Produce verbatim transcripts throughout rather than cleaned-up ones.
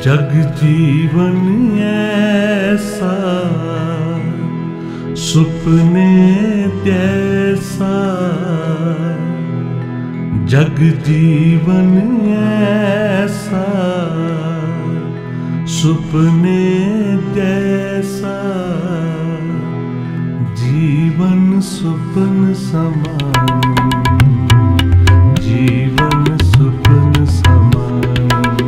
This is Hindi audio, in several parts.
जग जीवन ऐसा सुपने जैसा, जग जीवन ऐसा सुपने जैसा, जीवन सुपन समान, जीवन सुपन समान,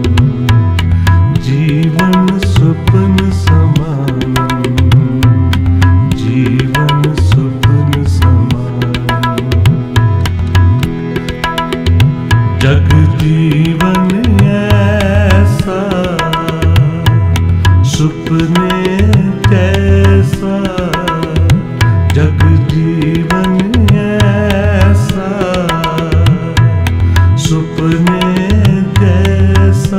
जीवन सुपन समान, जीवन सुपन समान। जग जीवन ऐसा सुपने जैसा, जग जीवन ऐसा सुपने जैसा,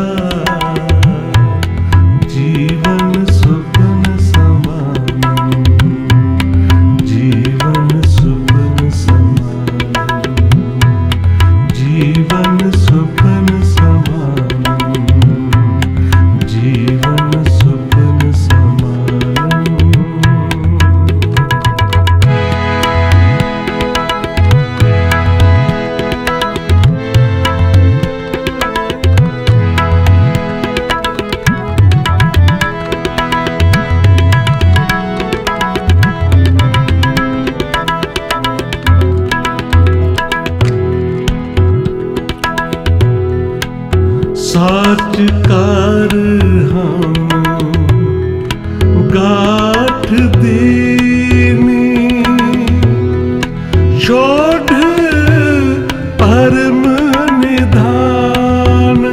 जीवन सुपन समान, जीवन सुपन समान, जीवन सुपन समान, जीवन सुपन समान। साच कर हम गाठ दीनी, छोड़ परम निधान।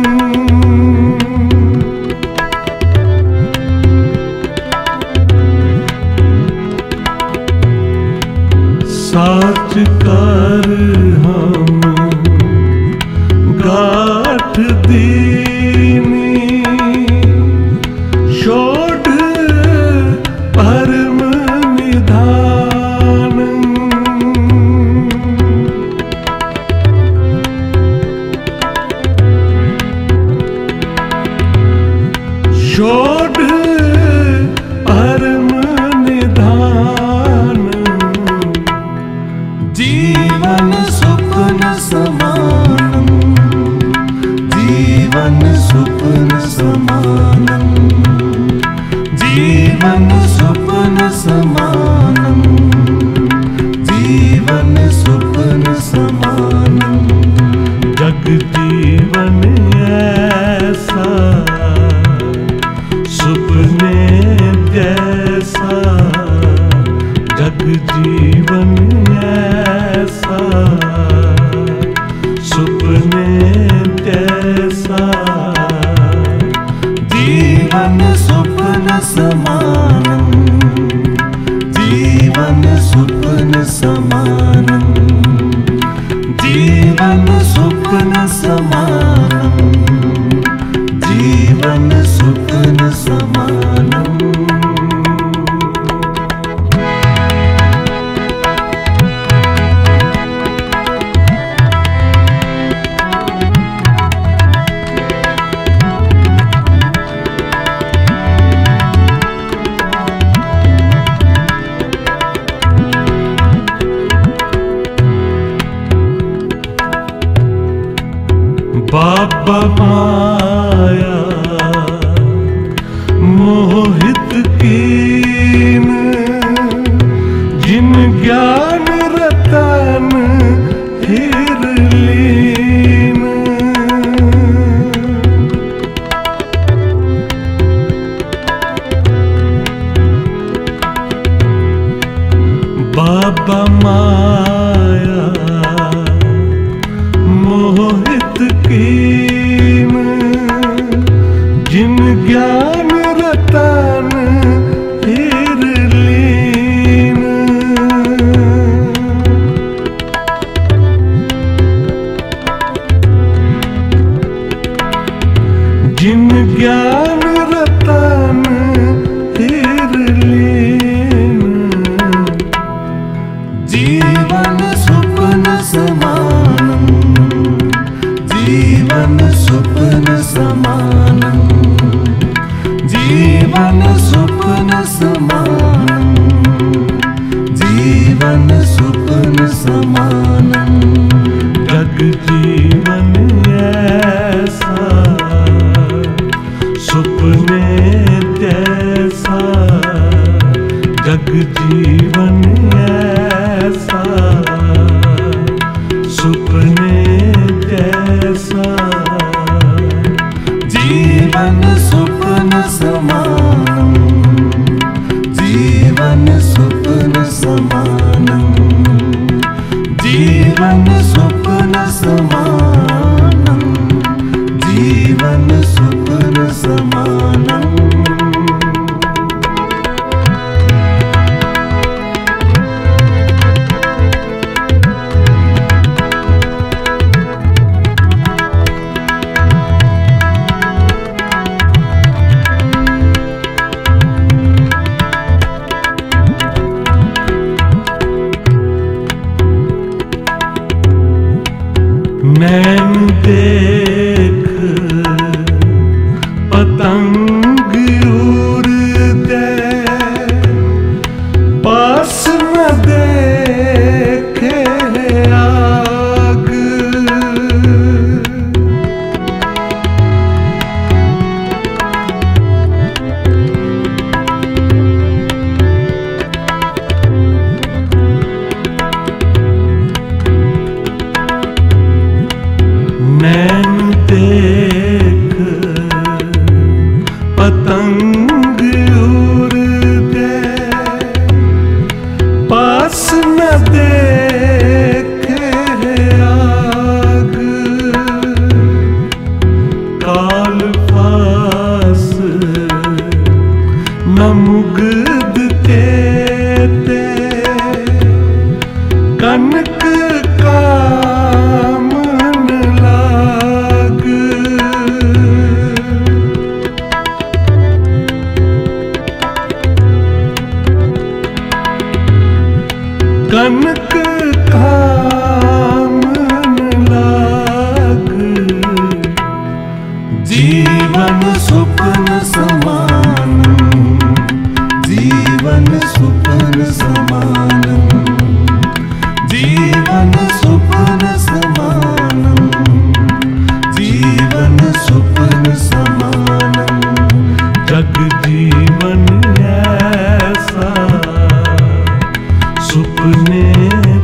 साच कर हम गाठ दीनी, छोड़ परम निधान। छोड़ परम निधान, जीवन सुपन समान, जीवन सुपन समानम, जीवन सुपन समानम, जीवन सुपन समानम। जग जीवन ऐसा सुपने जैसा, जग जीवन ऐसा सुपने जैसा, जीवन सुपन समानम, जीवन सुपन समानम, जीवन सुपन समानम, जीवन सुपन समानम। बाबा माया मोहित कीन, जिन ज्ञान रतन हीर लीन। बाबा माया मोहित कीन, जिन ज्ञान रतन हीर लीन। जिन ज्ञान रतन हीर लीन, जीवन सुपन समानम, जीवन सुपन समानम। जीवन स्वप्न समानम, जीवन स्वप्न समानम। जग जीवन ऐसा सुपने जैसा, जग जीवन ऐसा सुपने जैसा। जीवन स्वप्न समानम, जीवन स्वप्न समानम, जीवन स्वप्न समानम, जीवन स्वप्न समानम। नैन देख पतंग उड़ते, पास न देखे आग। नैन देख पतंग उड़ते, पास न देखे आग। काल पास न मुग्ध केते, कनक काम कनक काम लाग। जीवन स्वप्न समानम, जीवन स्वप्न समानम, जीवन स्वप्न समानम, जीवन स्वप्न समानम। जग जीवन ऐसा सुपने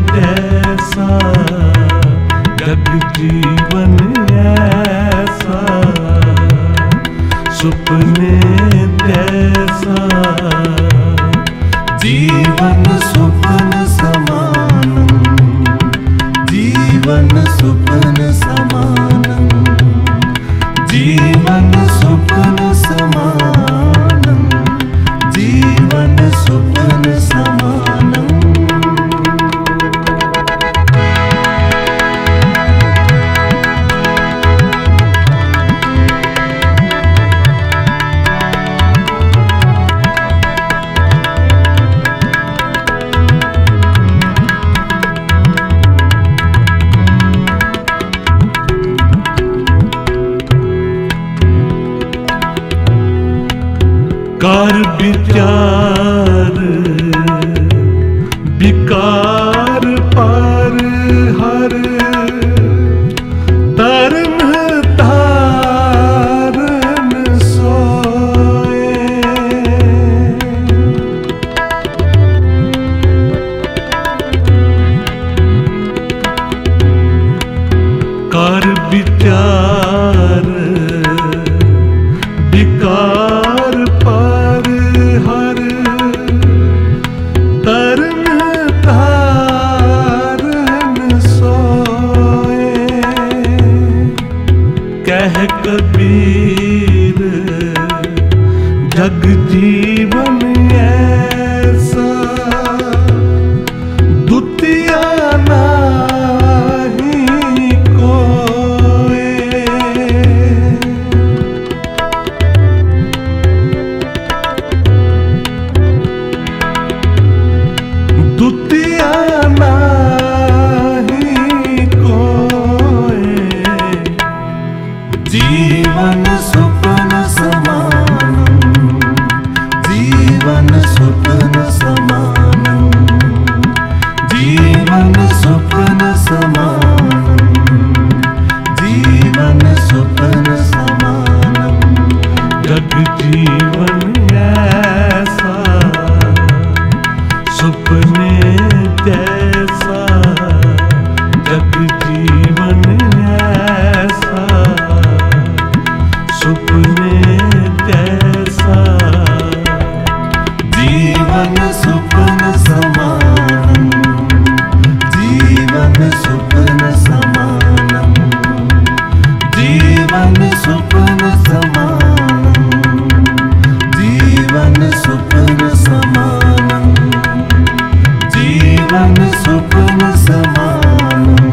स्वप्न समानम,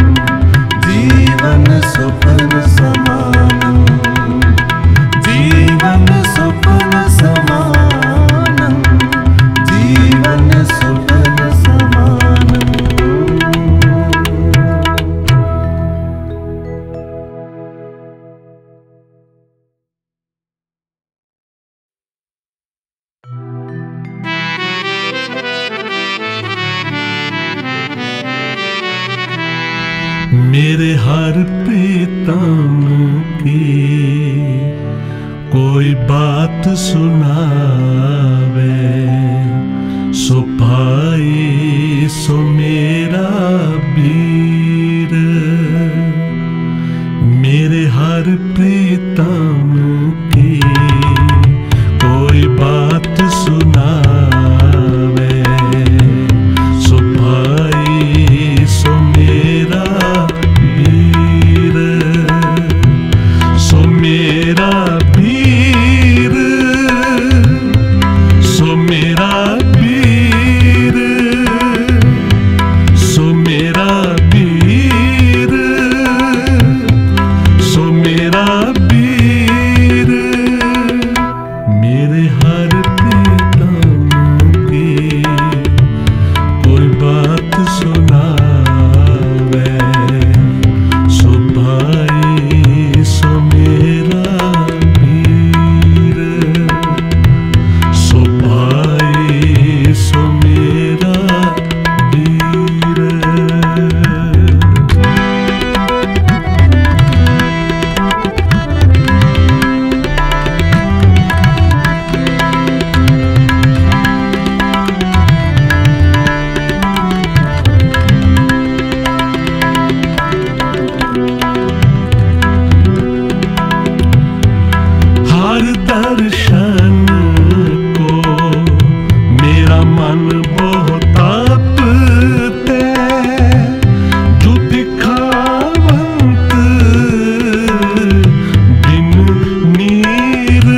जीवन स्वप्न समानम, जीवन स्वप्न समानम, जीवन स्वप्न समानम। मेरे हर प्रीतम की कोई बात सुनावे, सो पाई सो मेरा वीर। मेरे हर प्रीतम की कोई बात सुनावे, सो पाई सो मेरा वीर, सो मेरा वीर, सो मेरा वीर, सो मेरा वीर, सो मेरा वीर। मेरे हर प्रीतम की कोई बात सुनावे, सो भाई सो मेरा वीर, सो भाई सो मेरा वीर। हर दर्शन को मेरा मन बहुत तपते, जो दिखावंत दिन नीर।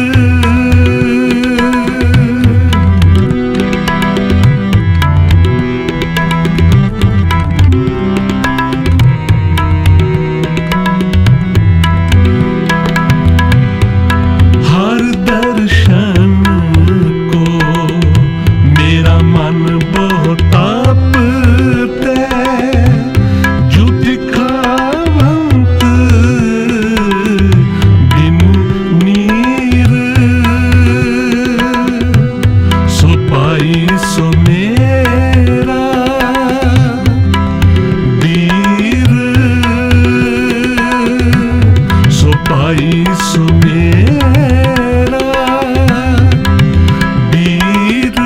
हर दर्शन को मेरा मन बहुत तपते, जो दिखावंत दिन नीर। सो पाई सो मेरा वीर, सो पाई सो मेरा वीर।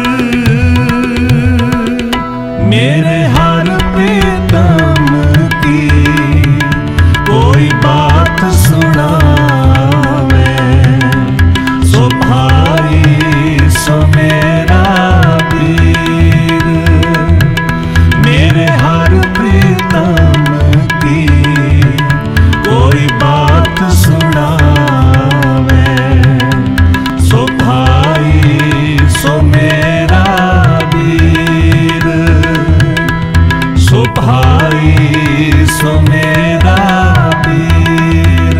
मेरे हर प्रीतम की कोई बात सुनावे, सो भाई सो मेरा वीर। मेरे हर प्रीतम की कोई बात सुनावे, सो भाई सो मेरा वीर, सो भाई सो मेरा वीर।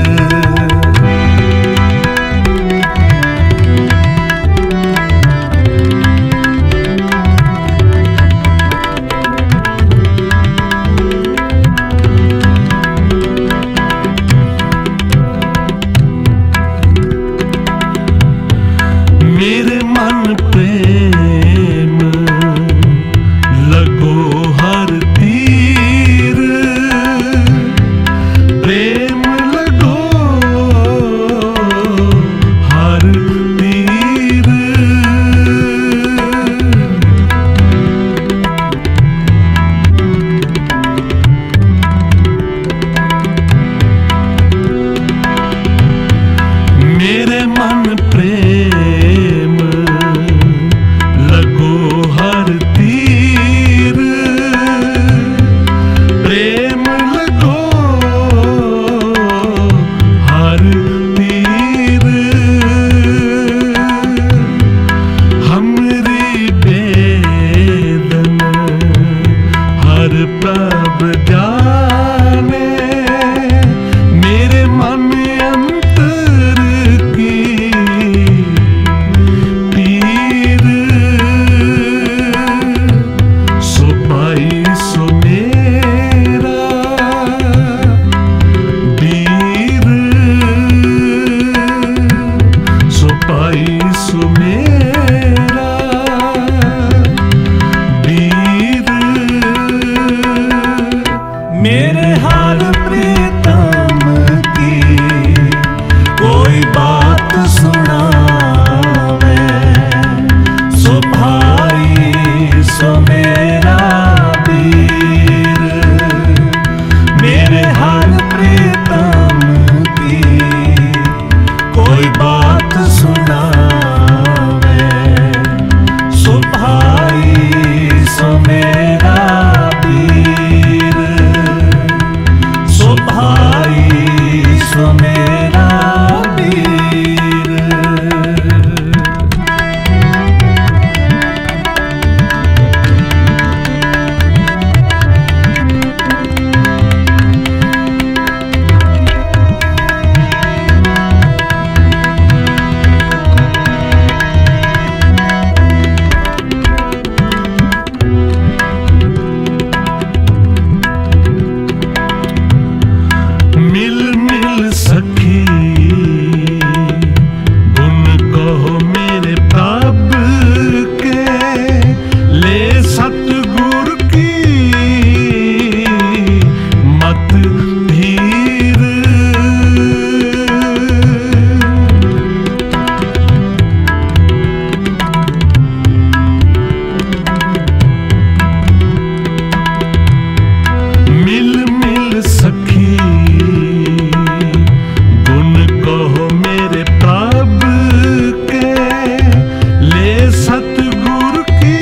मेरे मन प्रेम लगो हर तीर, प्रभ जाने मेरे मन अंतर की पीर, सो पाई सो मेरा पीर, सो पाई सो मेरा पीर। मेरे हर प्रीतम की कोई बात सुनावे, सो भाई सो मेरा वीर। मेरे हर प्रीतम की कोई बात सुनावे, सो भाई सो मेरा वीर, सो भाई सो मेरा वीर। मिल मिल सखी गुण कहो मेरे प्रभ के, ले सतगुर की मत धीर। मिल मिल सखी गुण कहो मेरे प्रभ के, ले सतगुर की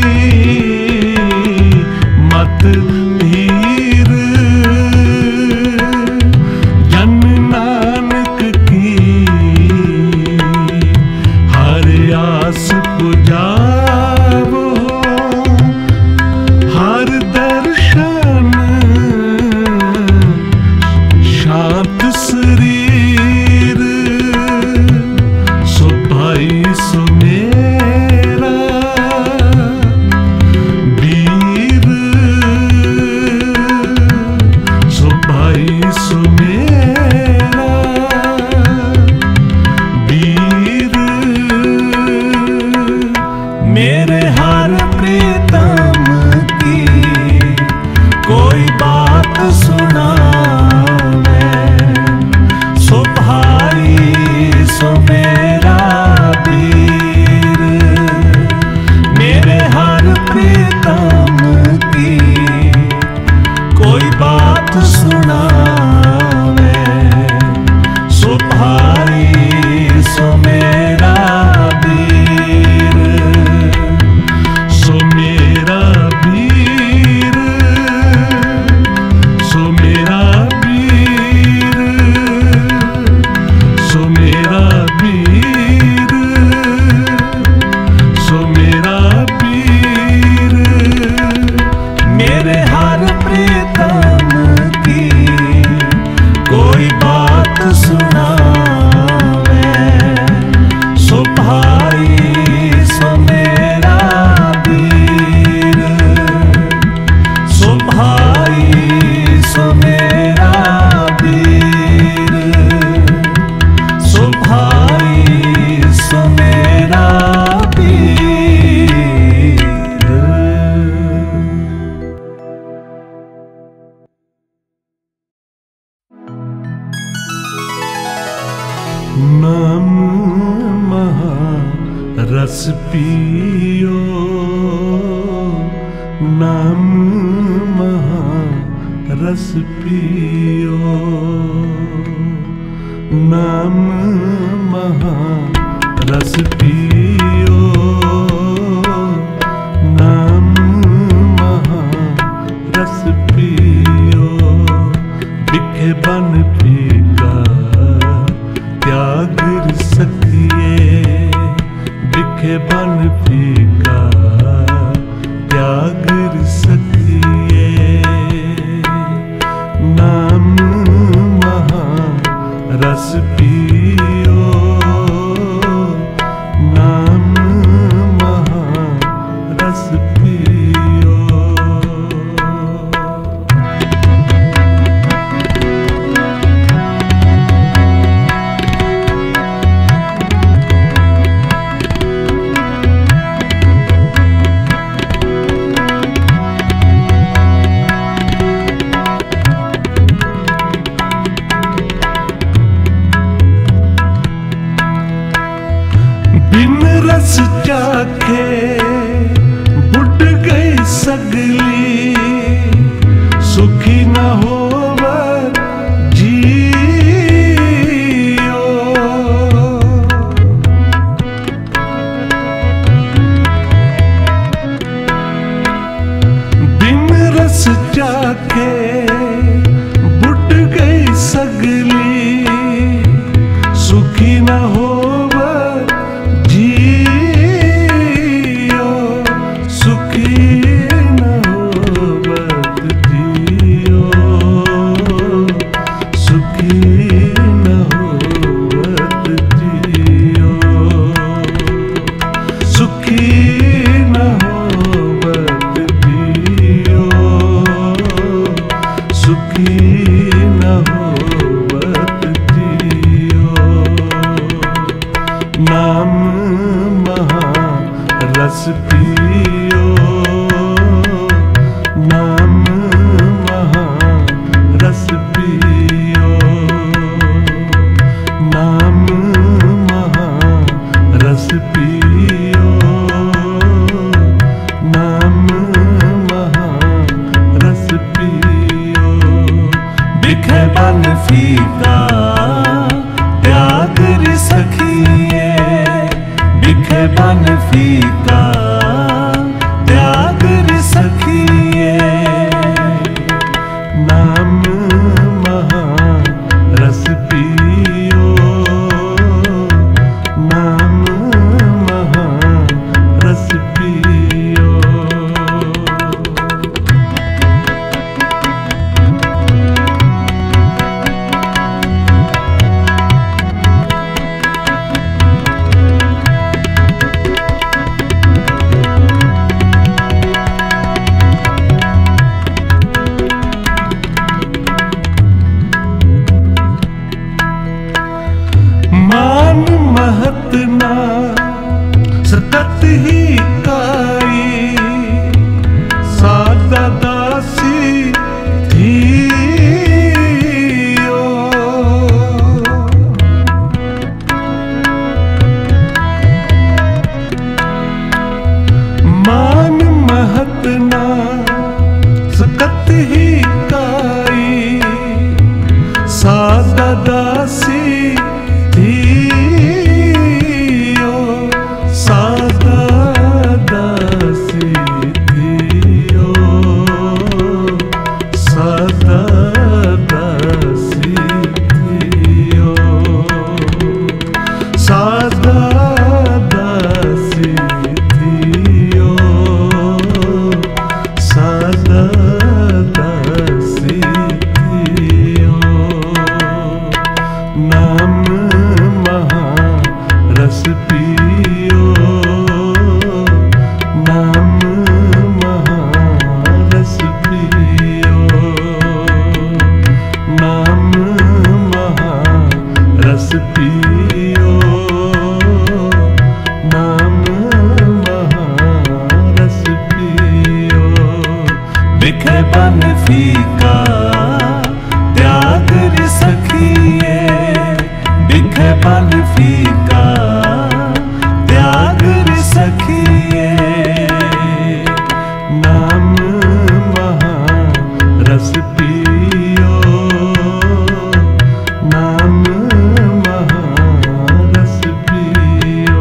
मत धीर। जन नानक की हर आस पुजावो, हर दर्शन शांत शरीर, सो भाई सो मेरा वीर, सो भाई सो मेरा वीर। मेरे हर प्रीतम की कोई बात सुनावे, सो भाई सो मेरा वीर। मेरे हर प्रीतम की कोई बात सुनावे, सो भाई सो मेरा वीर, सो मेरा वीर, सो मेरा वीर, सो मेरा वीर, सो मेरा वीर। मेरे हर प्रीतम की कोई बात सुनावे, सो भाई सो मेरा वीर, सो भाई सो मेरा वीर, सो भाई सो मेरा वीर। नाम महा रस पियो, नाम महा रस पियो, नाम महा रस पियो, नाम महा रस पियो। बिखे बन फीका त्याग सखिए, बिखे बन फीका त्याग सखिए। सुखी न होवर जियो। बिन रस चाखे बुट गई सगली, सुखी न होवर जियो, सुखी न होवत जियो, सुखी न होवत जियो, सुखी न होवत जियो, सुखी न होवत जियो। नाम महारस पियो, नाम महारस पियो, नाम महारस पियो, नाम महारस पियो। बिखे बन फीका त्याग रे सखिए, बिखे बन फीका त्याग रे सखिए। नाम महारस पियो, नाम महारस पियो। मान महत ना सतत ही काई, सादा दासी थियो। मान महत ना सतत ही काई, सादा दासी थियो, सादा दासी थियो, सादा दासी थियो, सादा दासी थियो, सादा दासी थियो। नाम महारस पियो, नाम महारस पियो, नाम महारस पियो, नाम महारस पियो। बिखे बन फीका त्याग रे सखिए, बिखे बन फीका त्याग रे सखिए। नाम महारस पियो, नाम महारस पियो।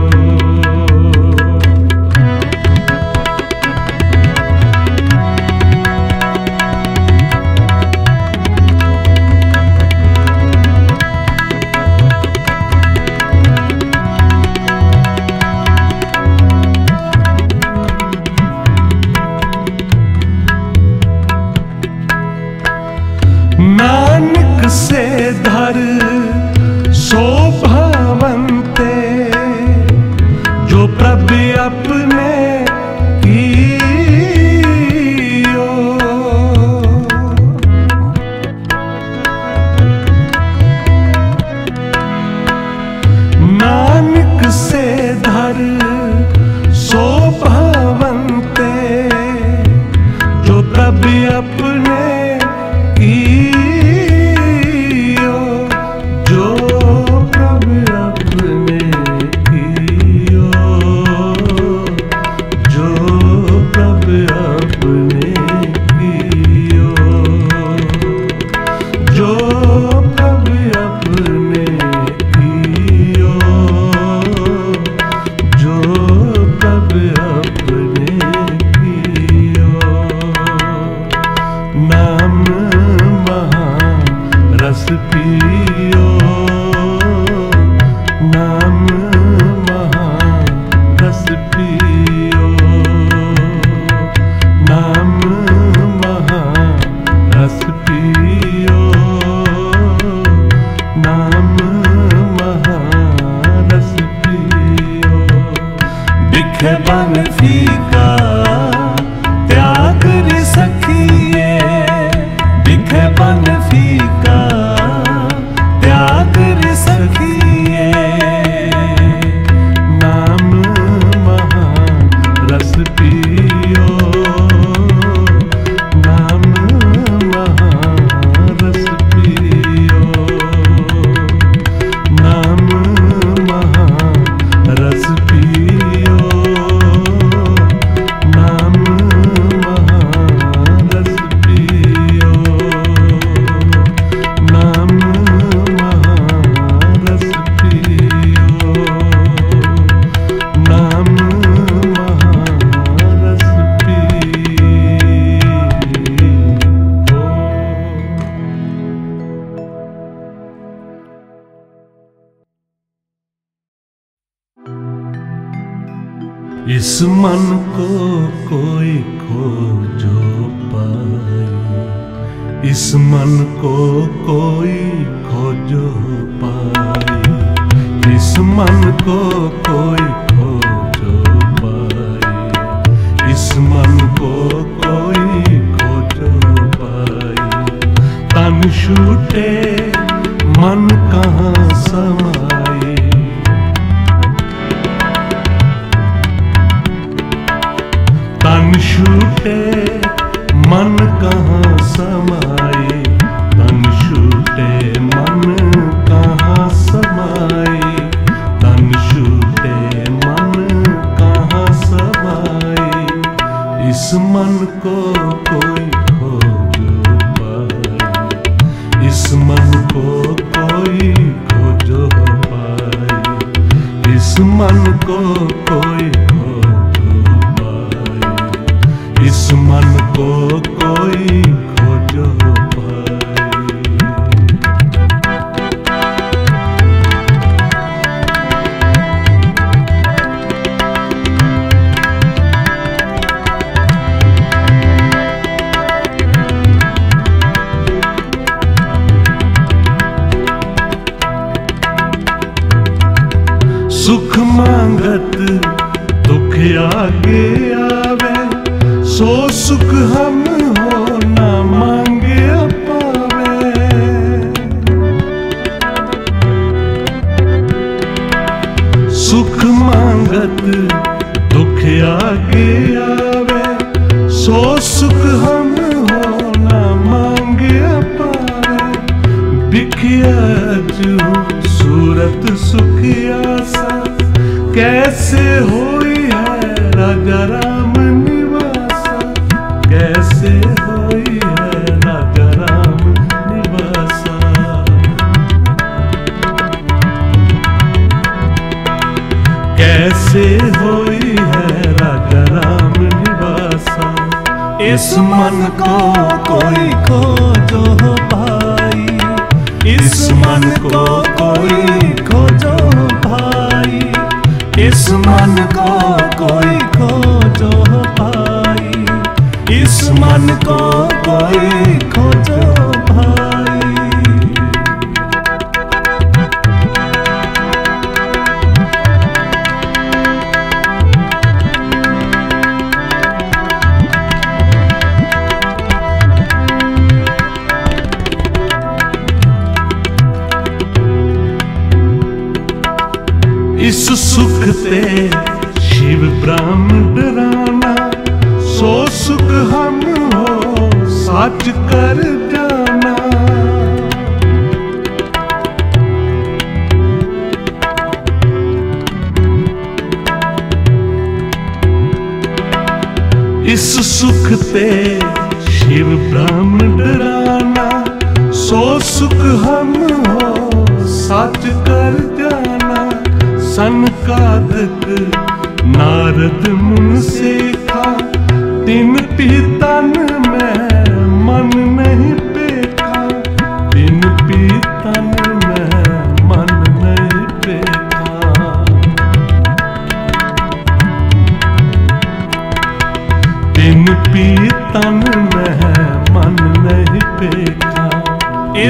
नानक से धर शोभावंते, जो प्रभु अपने कियो। नानक से धर शोभावंते, जो प्रभु अपने कियो, जो प्रभु अपने कियो, जो प्रभु अपने कियो। रस पियो नाम महारस पियो नाम महारस पियो नाम महारस पियो। दिखे बन फीका त्याग रे सखिए, दिखे बन फीका त्याग रे सखिए नाम महारस पियो नाम महारस पियो नाम महारस पियो नाम महारस पियो नाम महारस पियो नाम महारस पियो। इस मन को कोई खोजो पाए, इस मन को कोई खोजो पाए, इस मन को कोई खोजो पाए, इस मन को कोई खोजो पाए। तन छूटे मन कहाँ समाए, तन छूटे मन कहाँ समाए, तन छूटे मन कहाँ समाए, तन छूटे मन कहाँ समाए। इस मन को कोई खोजो पाए, इस मन को कोई खोजो पाए, इस मन को कोई इस मन को कोई खोजो पाए। सुख मांगत दुख आगे आवे, सो सुख हम हो ना मांगे पावे। सुख मांगत दुख आगे आवे, सो सुख हम हो ना मांगे पावे। बिखिया जू सूरत सुखिया सा, कैसे होई है राजा राम निवासा, कैसे होई है राजा राम निवासा। कैसे होई है राजा राम निवासा। इस मन को कोई खोजो पाई, इस मन को कोई खोजो भाई, इस मन को कोई खोजो पाई, इस मन को कोई खोजो भाई। इस सुख ते शिव ब्रह्म डराना, सो सुख हम हो सच कर जाना। इस सुख ते शिव ब्रह्म डराना, सो सुख हम हो सच कर जाना। सनकादिक नारद मुन सेखा, तिन पीतन में मन नहीं पेखा, तिन पीतन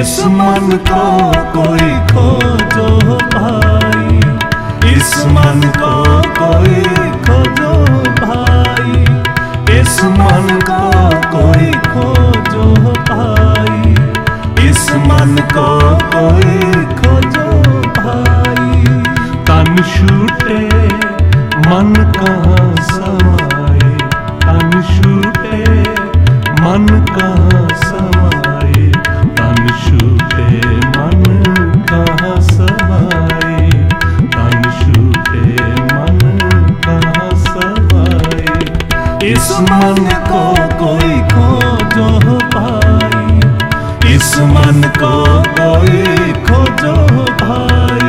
इस मन को कोई खोजो भाई, इस मन को कोई खोजो भाई, इस मन को कोई खोजो भाई, इस मन को कोई खोजो भाई। तन छूटे मन कहाँ समाए, तन छूटे मन कहाँ समाए, तन छूटे मन कहाँ समाए, तन छूटे मन कहाँ समाए। इस मन को कोई खोजो भाई, इस मन को कोई खोजो भाई।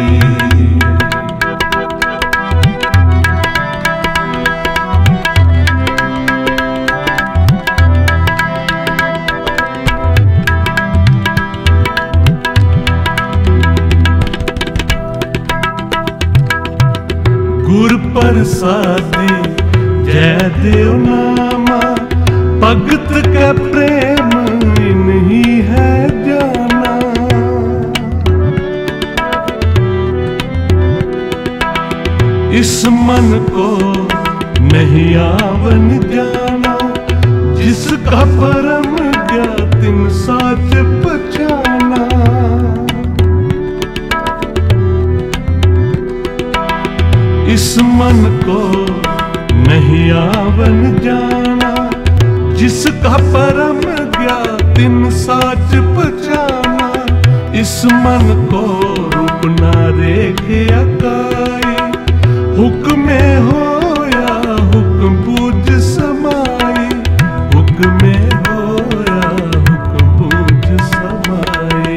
गुर प्रसादी जय देव नामा, भगत के प्रेम नहीं है जाना। इस मन को नहीं आवन जाना, जिसका परम ज्ञातिन साच पहचाना। इस मन को नहीं आवन जाना, जिसका परम ज्ञातिन साच पहचाना। इस मन को रूप ना रेखे अकाई, हुक्म होया हुक्म बूझ समाई, हुक्म होया हुक्म बूझ समाई।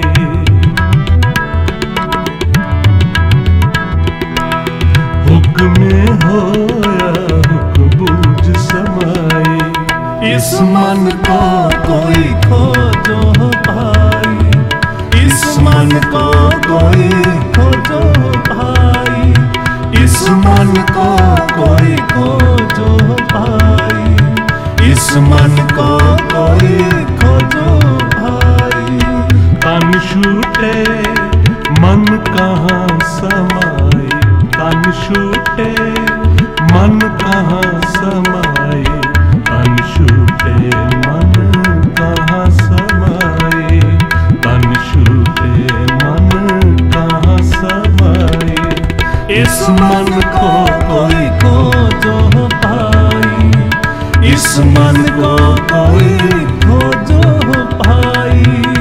हुक्म होया हुक्म बूझ समाई। इस मन को कोई खोजो भाई, इस मन को कोई खोजो भाई, इस मन को कोई खोजो भाई, इस मन को कोई खोजो भाई। तन छूटे मन कहाँ समाए, तन छूटे मन कहाँ समाए, तन छूटे मन कहाँ समाए, तन छूटे मन कहाँ समाए। इस मन को कोई खोजो भाई, इस मन को कोई खोजो भाई।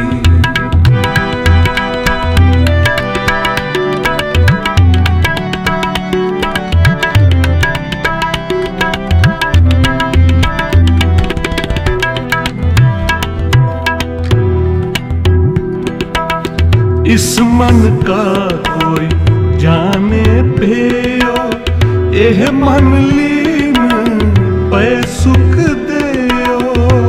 इस मन का कोई जाने पेयो, एह मन लीन पै सुख देयो।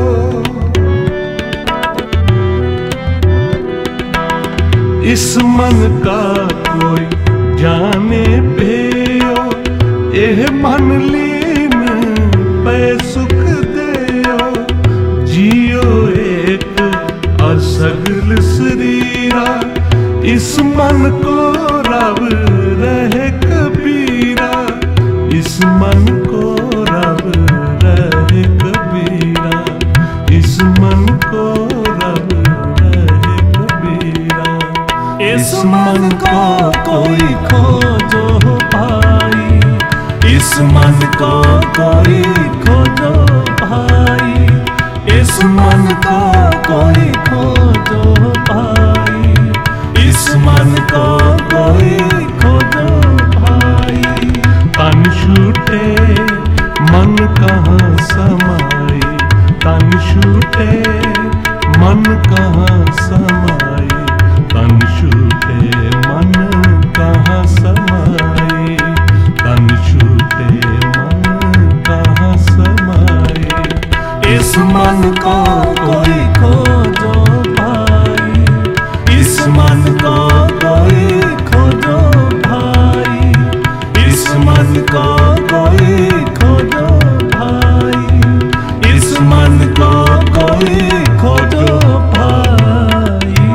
इस मन का कोई जाने पेयो, एह मन लीन पै सुख देयो। जियो एक और सगल शरीरा, इस मन को रब रहे कबीरा, इस मन को रब रहे कबीरा, इस मन को रब रहे कबीरा। इस मन को कोई खोजो भाई, इस मन को कोई खोजो भाई, इस मन को कोई खोजो भाई, इस मन को कोई खोजो भाई। तन छूटे मन कहाँ समाए, तन छूटे मन कहाँ समाए, तन छूटे मन कहाँ समाए, तन छूटे मन कहाँ समाए। इस मन को कोई खोजो भाई, इस मन को कोई खोजो भाई, इस मन को कोई खोजो भाई, इस मन को कोई खोजो भाई।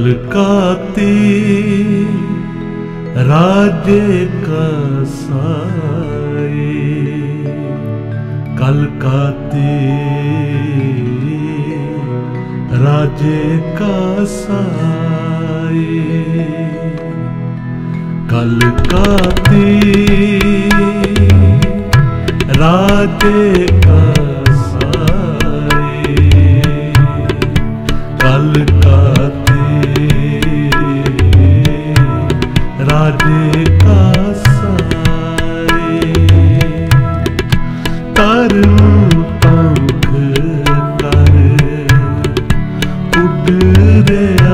कलकाती राजे का साए, कलकाती राजे का साए, कलकाती राजे का साए, कलकाती राजे का साए, तरन पंख कर उड़ रहा,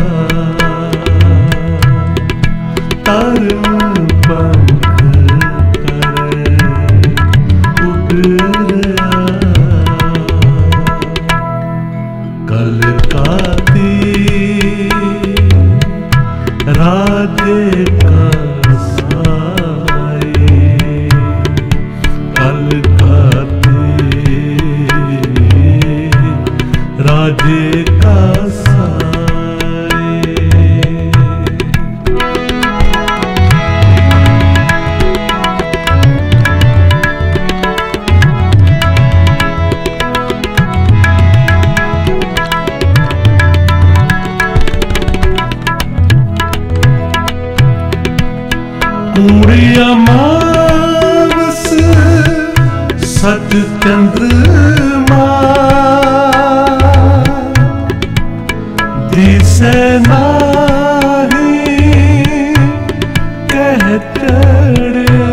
तरन पंख कर उड़ रहा, कलकाती राजे का साए, कलकाती राजे का पूरी अमावस सच चंद्रमा दिसे नाही कह चढ़िया,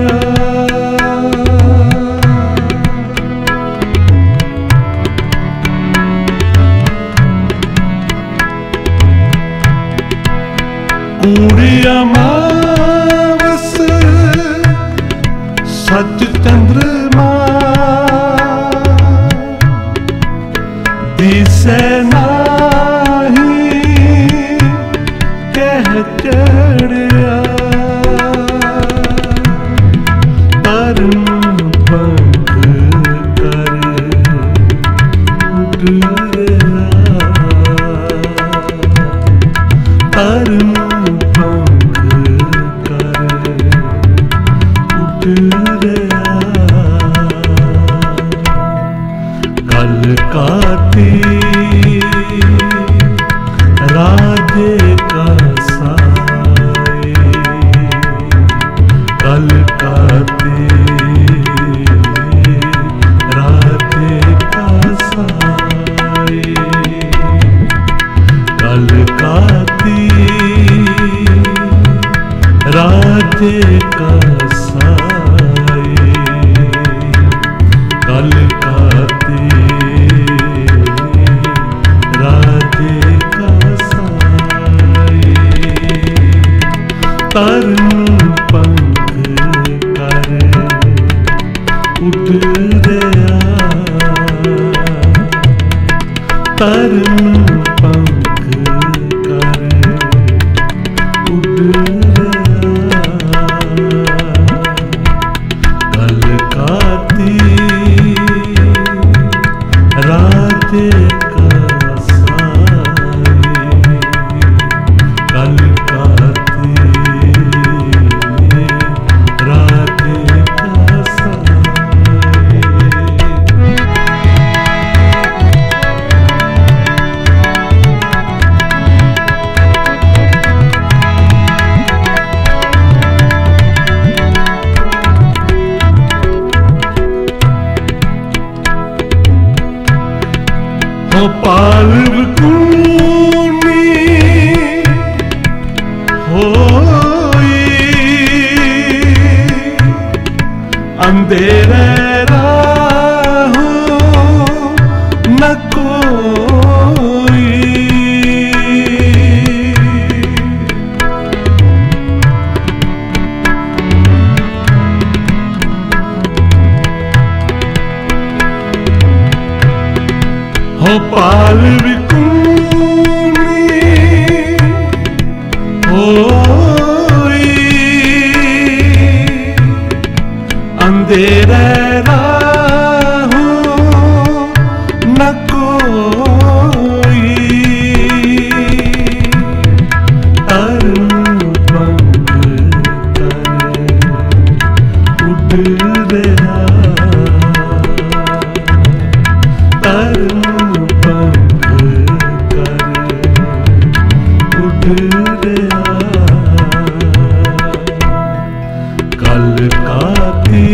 पूरी अमावस सच चंद्रमा दिसे नाही कह चढ़िया, तरन पंख कर उड़ रहा, तरन पंख कर उड़ रहा, कलकाती राजे का साए, कलकाती राजे का साए, कलकाती राजे का साए, कलकाती राजे का साए, तरन पंख कर उड़ रहा, तरन पंख कर उड़ रहा, कलकाती राजे का साए, कलकाती राजे का साए। पाल कुनी होई अंधेरे राहों न कोई, हो पाल विकुनी होई अंधेरे राहों न कोई, रहा तरन पंख कर उड़ रहा कल काती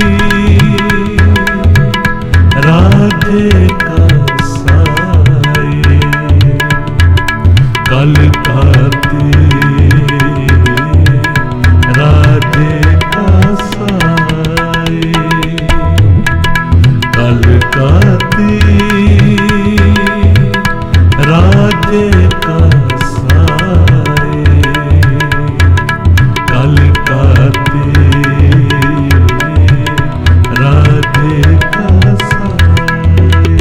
राधे का साए कल काती राधे का साए कल काती राधे का साए कल काती राधे का साए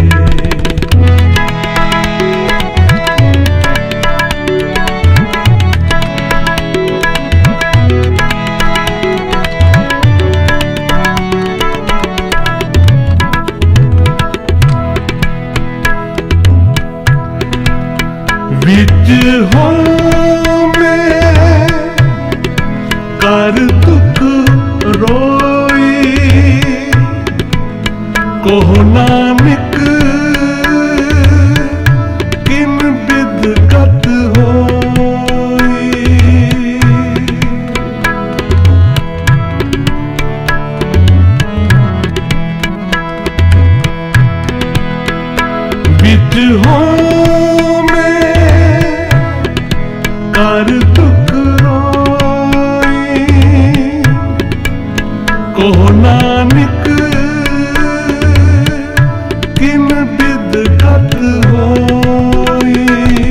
विच हो मैं कर दुख रोई कोह नानक किन बिद गत होई विच हो कर दुख रोई कोह नानक किन बिद गत होई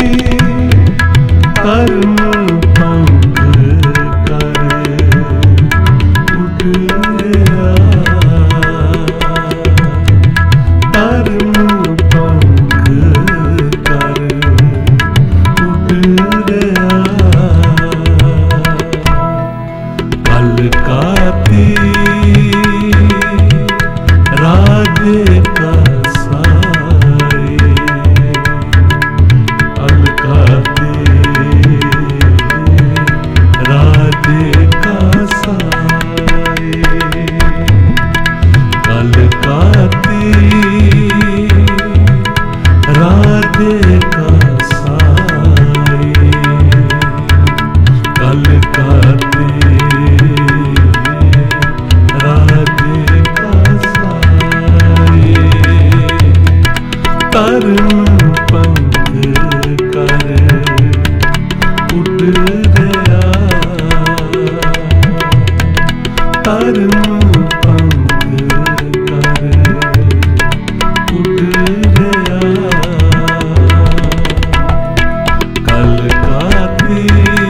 तरन पंख कर उड़ रहा तरन पंख कर उड़ कल काती राधे का साए कल काती राधे का साए कल काती राधे का साए कल काती तरन पंख कर उड़ गया तरन पंख कर उड़ गया कल काती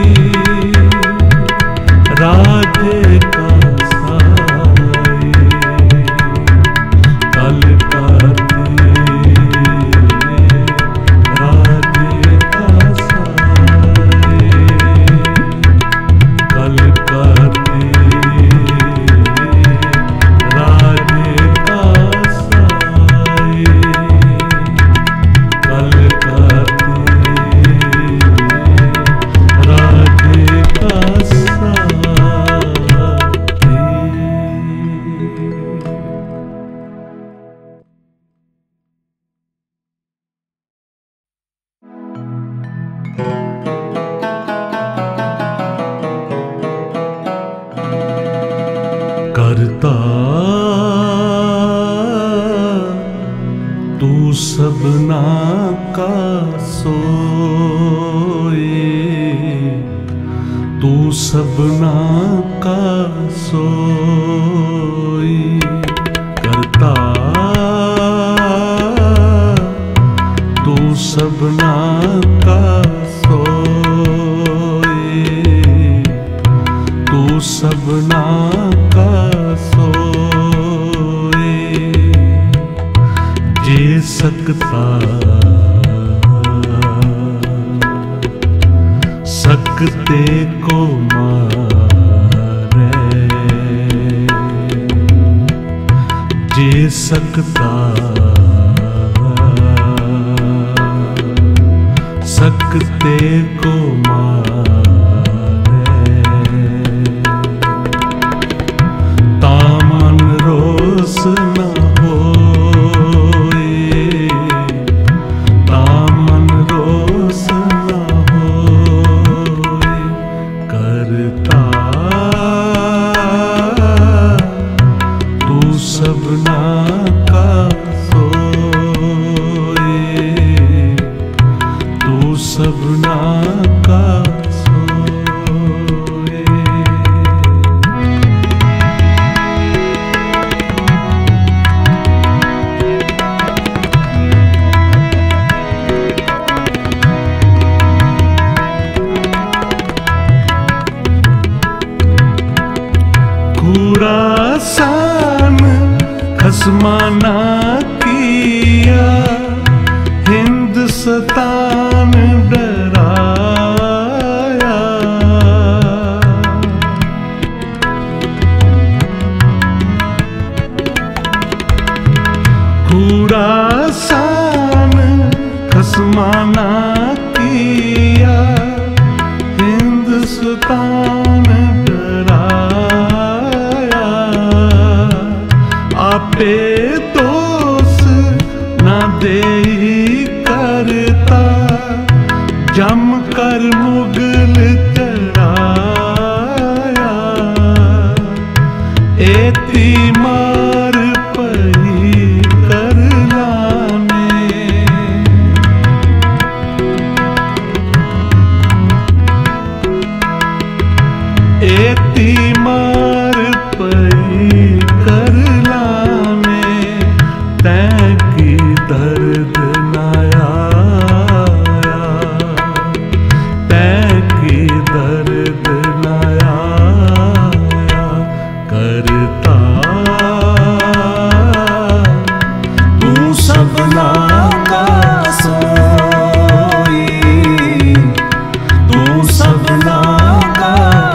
राधे का साए कल काती राधे का साए कल काती राधे का साए कल काती राधे का साए। करता तू सबना का सोए तू सबना का सोई करता तू सबना का सोए तू सबना का सोए जे सकता सकते को मारे जे सकता सकते को मारे तामन खसमाना किया हिंदुस्तान डराया। खुरासान खसमाना किया हिंदुस्तान डराया। आपे दोष न देई करता जम कर मुगल चढ़ाया। एती मार पई कर लाने। एती मार पई कर लाने। तैं की दर्द न आया। तैं की दर्द न आया। करता तू सबना का सोई। तू सबना का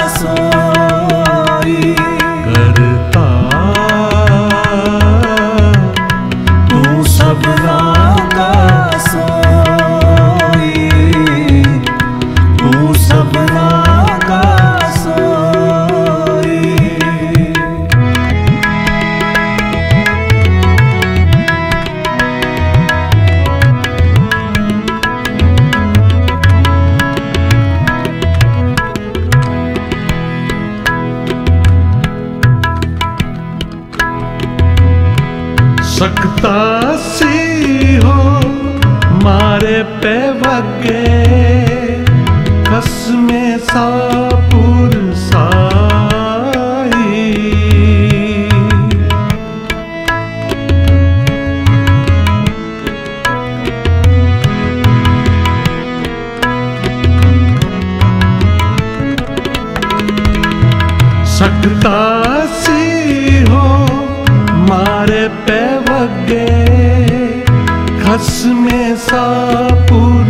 सोई। करता तू सबना का सोई। तू सबना का सोई। सकता सी हो मारे पे वगे कसमे सापुर साई। सकता सी हो मारे पे वगे खसमे सापुर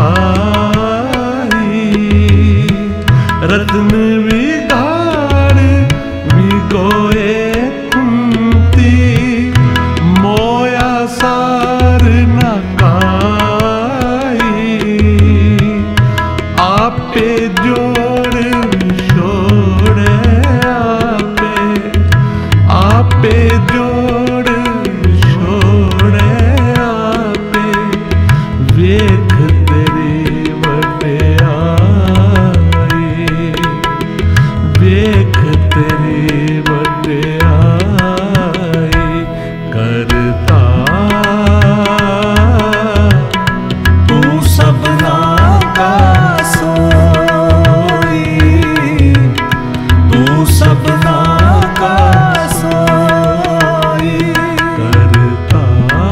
साई। रत्न विगाड़ विगोए कुंती मोया सार न काई। आपे जोड़ छोड़े आपे। आपे जोड़ छोड़े आपे। वेख तेरी वड्याई। वेख तेरी वड्याई। करता तू सबना का सोई। तू सबना का सोई। करता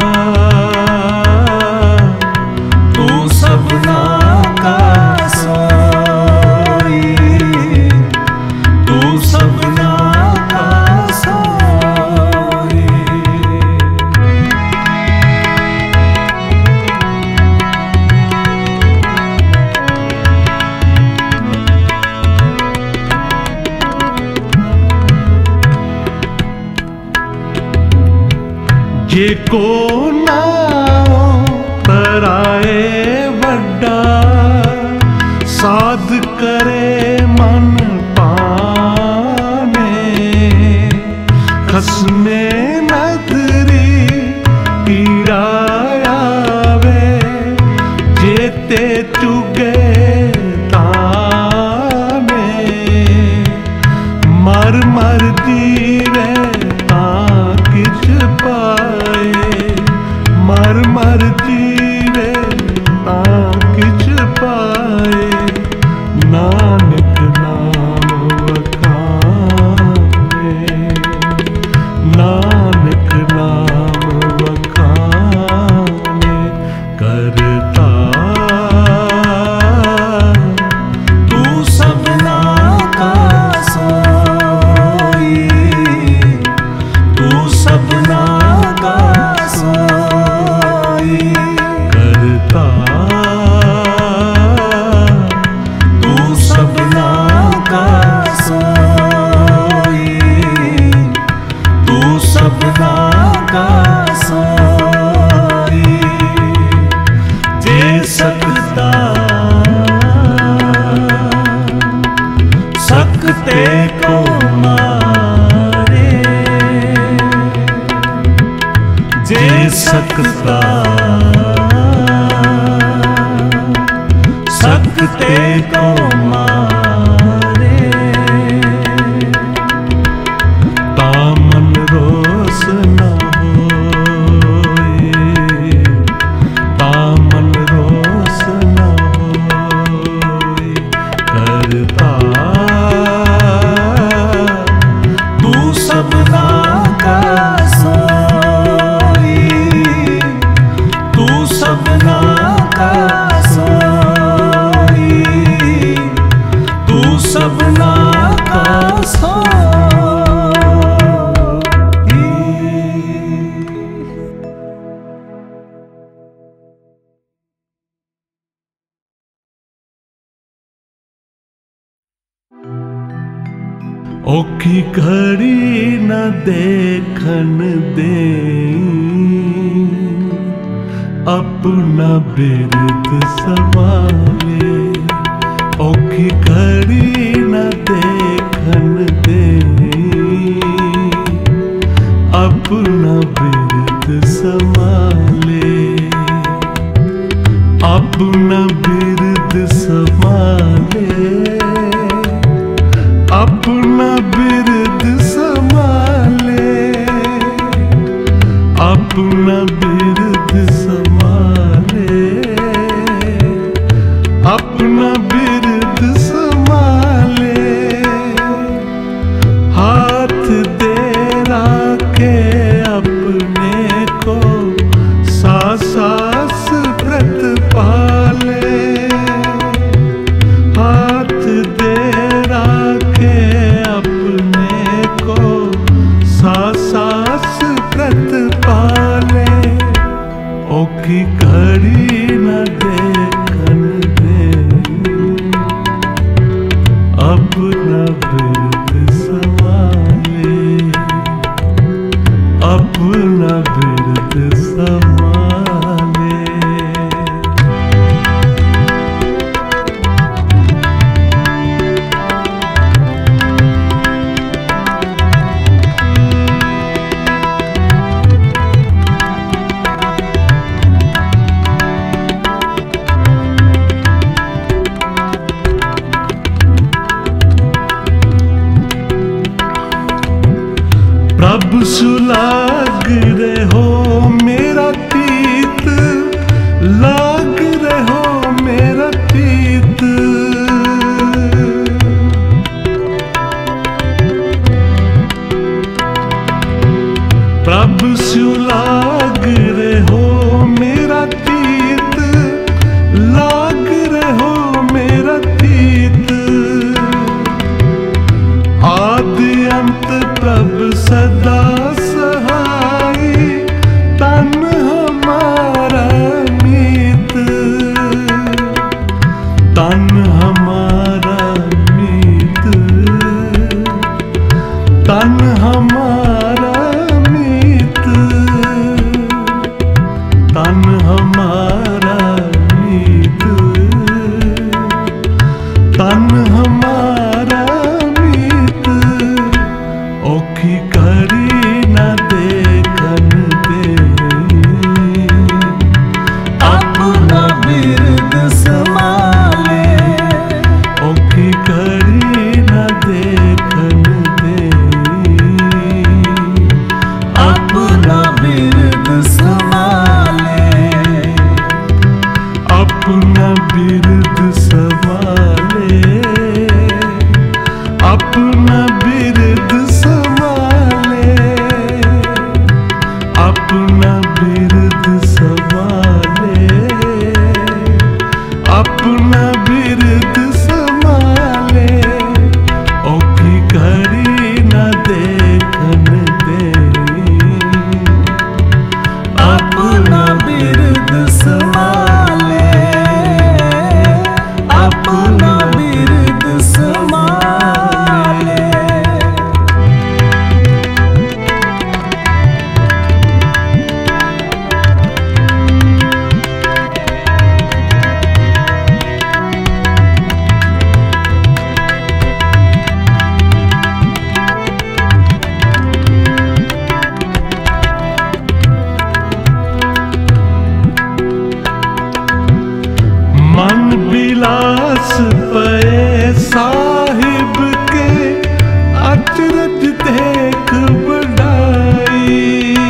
तू सबना का सोई। तू सबना का सोई। जे को नाओ तराए वड्डा साध करे मन पाने। खसमे नदरी पीड़ायावे जेते चुगे ताने। मर मर जीवे किछ पाए। मर मर जीवे ता किछ पाए। नानक नाम वखाने। सकता, सकते को मारे, तामन रोस न होए, तामन रोस न होए, करता तू सबना का सोई, तू सबना का सोई, तू सबना का सोई। औखी घड़ी न देखन दे, अपना बिरद संभाले, औखी घड़ी न देखन दे, अपना बिरद संभाले, अपना बिरद संभाले, अपना बिरद संभाले, अपना बिरद संभाले, अपना बिरद संभाले, हाथ दे राखे अपने को, सास सास व्रत पाले, हाथ दे राखे अपने को, सास सास व्रत पाले, औखी घड़ी न देखन दे, अपना बिरद संभाले, अपना बिरद संभाले। प्रभु सुलाग रहो मेरा तीत, लाग रहो मेरा तीत, प्रभु सुलाग रहो मेरा तीत, लाग रहो मेरा तीत, आदि अंत प्रभु सदा सहाय, तन हमारा मीत, तन हमारा मीत, तन हमारा मीत, तन हमारा मीत, तन हमारा मीत, औखी घड़ी न देखन दे, अपना बिरद संभाले, औखी घड़ी न देखन दे, अपना बिरद संभाले, अपना बिरद संभाले, अपना बिरद संभाले, देख बढ़ाई।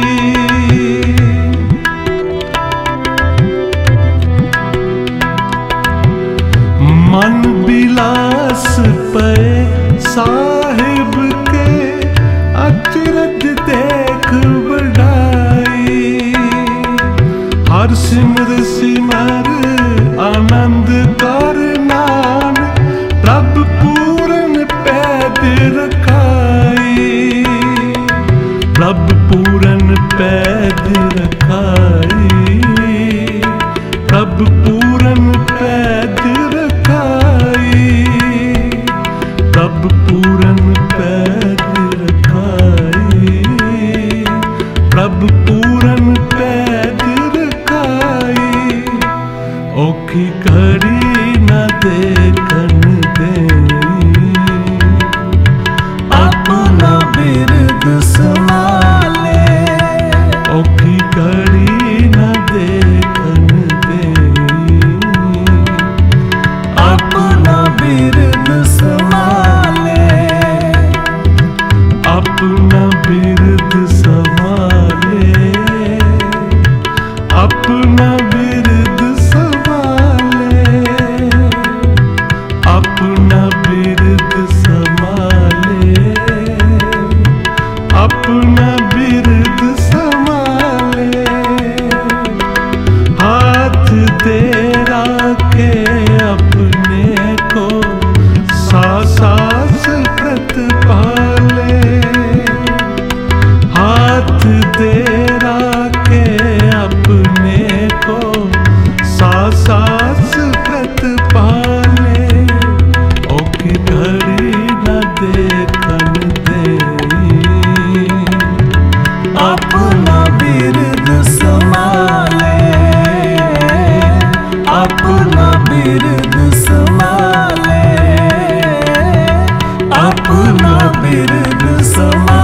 मन बिलास पे साहिब के अचरज देख बढ़ाई। हर सिमर सिमर आनंद कर नाम प्रभ पूरन पैद रखाई। प्रभ पूरन पैद रखाई। प्रभ पूरन पैद रखाई। प्रभ पूरन पैद रखाई। प्रभ पूरन पैद रखाई। औखी घड़ी न देखन देई। अपना बिरद संभाले। औखी घड़ी न देखन देई। अपना बिरद संभाले। अपना बिरद संभाले। अपना बिरद संभाले। अपना बिरद संभाले। अपना बिरद संभाले। हाथ दे राखे अपने को सासास व्रत पाले। हाथ दे राखे अपने को सासास व्रत पाले। औखी घड़ी न देखन देई। अपना बिरद संभाले। अपना बिरद संभाले। अपना बिरद संभाले।